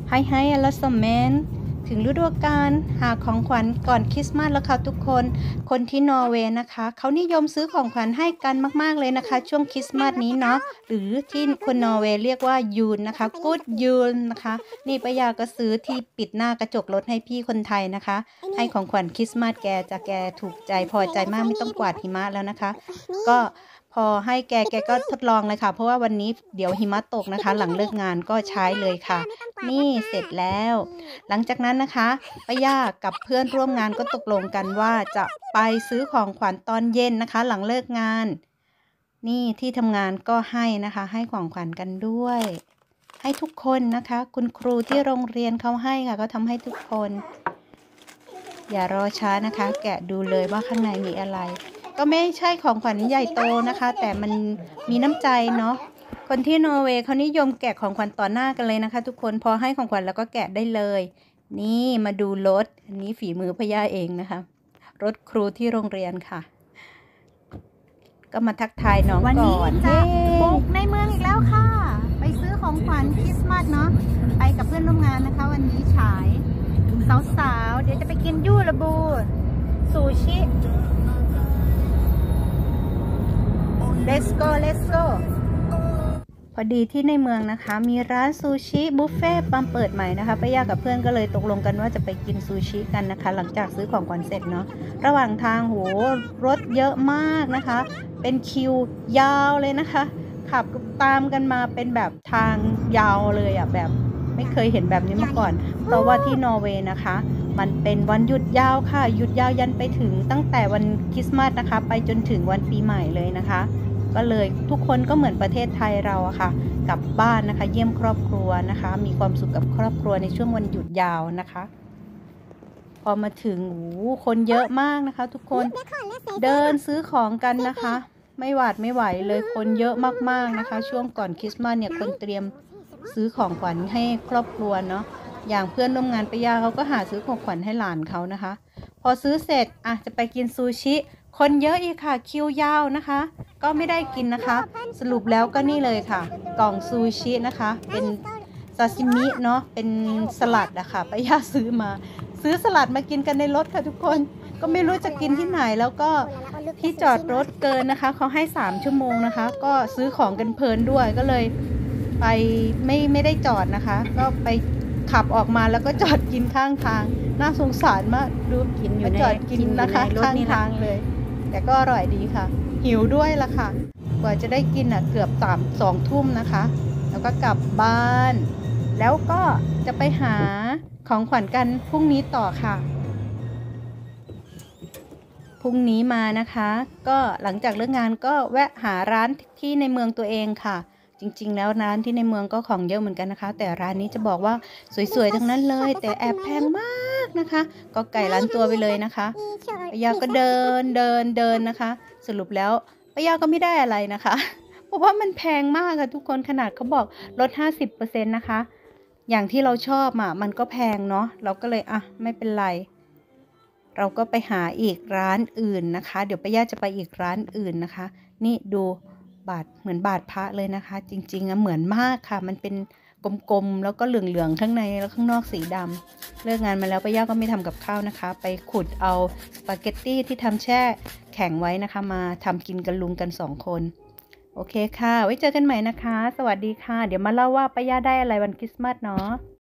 ให้อลสเมนถึงฤดูกาลหาของขวัญก่อนคริสต์มาสแล้วค่ะทุกคนที่นอร์เวย์นะคะเขานิยมซื้อของขวัญให้กันมากๆเลยนะคะช่วงคริสต์มาสนี้เนาะหรือที่คนนอร์เวย์เรียกว่ายูนนะคะกู๊ดยูนนะคะนี่ป้ายาก็ซื้อที่ปิดหน้ากระจกรถให้พี่คนไทยนะคะให้ของขวัญคริสต์มาสแกถูกใจพอใจมากไม่ต้องกวาดหิมะแล้วนะคะก็พอให้แกก็ทดลองเลยค่ะเพราะว่าวันนี้เดี๋ยวหิมะตกนะคะหลังเลิกงานก็ใช้เลยค่ะนี่เสร็จแล้วหลังจากนั้นนะคะป้าย่ากับเพื่อนร่วมงานก็ตกลงกันว่าจะไปซื้อของขวัญตอนเย็นนะคะหลังเลิกงานนี่ที่ทำงานก็ให้นะคะให้ของขวัญกันด้วยให้ทุกคนนะคะคุณครูที่โรงเรียนเขาให้ค่ะก็ทำให้ทุกคนอย่ารอช้านะคะแกะดูเลยว่าข้างในมีอะไรก็ไม่ใช่ของขวัญใหญ่โตนะคะแต่มันมีน้ำใจเนาะคนที่นอร์เวย์เขานิยมแกะของขวัญต่อหน้ากันเลยนะคะทุกคนพอให้ของขวัญแล้วก็แกะได้เลยนี่มาดูรถอันนี้ฝีมือพย่าเองนะคะรถครูที่โรงเรียนค่ะก็มาทักทายน้องก่อนวันนี้จะบุกในเมืองอีกแล้วค่ะไปซื้อของขวัญคริสต์มาสเนาะไปกับเพื่อนร่วมงานนะคะวันนี้ฉายสาวๆเดี๋ยวจะไปกินยูระบูซูชิ let's go พอดีที่ในเมืองนะคะมีร้านซูชิบุฟเฟ่ปั๊มเปิดใหม่นะคะป้าย่ากับเพื่อนก็เลยตกลงกันว่าจะไปกินซูชิกันนะคะหลังจากซื้อของขวัญเสร็จเนาะระหว่างทางโหรถเยอะมากนะคะเป็นคิวยาวเลยนะคะขับตามกันมาเป็นแบบทางยาวเลยอ่ะแบบไม่เคยเห็นแบบนี้มาก่อนเพราะว่าที่นอร์เวย์นะคะมันเป็นวันหยุดยาวค่ะหยุดยาวยันไปถึงตั้งแต่วันคริสต์มาสนะคะไปจนถึงวันปีใหม่เลยนะคะก็เลยทุกคนก็เหมือนประเทศไทยเราอะค่ะกลับบ้านนะคะเยี่ยมครอบครัวนะคะมีความสุขกับครอบครัวในช่วงวันหยุดยาวนะคะพอมาถึงคนเยอะมากนะคะทุกคนเดินซื้อของกันนะคะไม่หวาดไม่ไหวเลยคนเยอะมากๆนะคะช่วงก่อนคริสต์มาสเนี่ยคนเตรียมซื้อของขวัญให้ครอบครัวเนาะอย่างเพื่อนร่วมงานป้าย่าเขาก็หาซื้อของขวัญให้หลานเขานะคะพอซื้อเสร็จจะไปกินซูชิคนเยอะอีกค่ะคิวยาวนะคะก็ไม่ได้กินนะคะสรุปแล้วก็นี่เลยค่ะกล่องซูชินะคะเป็นซาซิมิเนาะเป็นสลัดอะค่ะป้าย่าซื้อสลัดมากินกันในรถค่ะทุกคนก็ไม่รู้จะกินที่ไหนแล้วก็ที่จอดรถเกินนะคะเขาให้3 ชั่วโมงนะคะก็ซื้อของกันเพลินด้วยก็เลยไปไม่ได้จอดนะคะก็ไปขับออกมาแล้วก็จอดกินข้างทางน่าสงสารมากดูกินอยู่จอดกินนะคะข้างทางเลยแต่ก็อร่อยดีค่ะหิวด้วยล่ะค่ะกว่าจะได้กินเกือบ2 ทุ่มนะคะแล้วก็กลับบ้านแล้วก็จะไปหาของขวัญกันพรุ่งนี้ต่อค่ะพรุ่งนี้มานะคะก็หลังจากเลิกงานก็แวะหาร้านที่ในเมืองตัวเองค่ะจริงๆแล้วร้านที่ในเมืองก็ของเยอะเหมือนกันนะคะแต่ร้านนี้จะบอกว่าสวยๆทั้งนั้นเลยแต่แอบแพงมากนะคะก็ไก่ล้านตัวไปเลยนะคะป้ายาก็เดินนะคะสรุปแล้วป้ายาก็ไม่ได้อะไรนะคะเพราะว่ามันแพงมากค่ะทุกคนขนาดเขาบอกลด 50% นะคะอย่างที่เราชอบมันก็แพงเนาะเราก็เลยไม่เป็นไรเราก็ไปหาอีกร้านอื่นนะคะเดี๋ยวป้าย่าจะไปอีกร้านอื่นนะคะนี่ดูบาทเหมือนบาทพระเลยนะคะจริงๆเหมือนมากค่ะมันเป็นกลมๆแล้วก็เหลืองๆข้างในแล้วข้างนอกสีดำเลิกงานมาแล้วป้าย่าก็ไม่ทำกับข้าวนะคะไปขุดเอาสปาเกตตี้ที่ทำแช่แข็งไว้นะคะมาทำกินกันลุงกัน2 คนโอเคค่ะไว้เจอกันใหม่นะคะสวัสดีค่ะเดี๋ยวมาเล่าว่าป้าย่าได้อะไรวันคริสต์มาสเนาะ